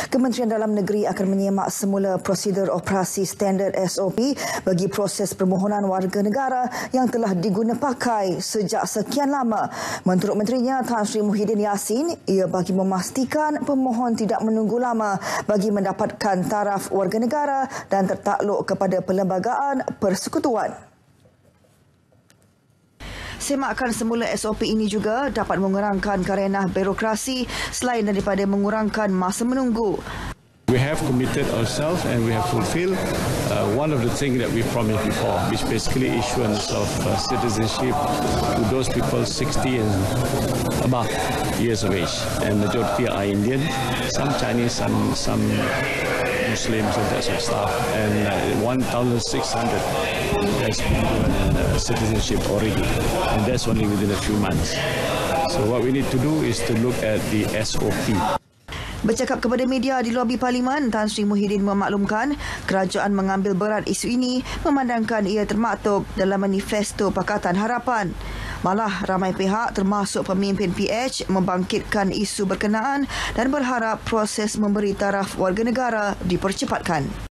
Kementerian Dalam Negeri akan menyemak semula prosedur operasi standard SOP bagi proses permohonan warga negara yang telah diguna pakai sejak sekian lama. Menurut Menterinya Tan Sri Muhyiddin Yassin, ia bagi memastikan pemohon tidak menunggu lama bagi mendapatkan taraf warga negara dan tertakluk kepada Perlembagaan Persekutuan. Semakkan semula SOP ini juga dapat mengurangkan karenah birokrasi selain daripada mengurangkan masa menunggu. We have committed ourselves and we have fulfilled one of the things that we promised before, which basically issuance of citizenship to those people 60 and above years of age. And majority are Indian, some Chinese, some Muslims and that sort of stuff. And 1,600 has been given citizenship already, and that's only within a few months. So what we need to do is to look at the SOP. Bercakap kepada media di lobi Parlimen, Tan Sri Muhyiddin memaklumkan kerajaan mengambil berat isu ini memandangkan ia termaktub dalam manifesto Pakatan Harapan. Malah ramai pihak termasuk pemimpin PH membangkitkan isu berkenaan dan berharap proses memberi taraf warga negara dipercepatkan.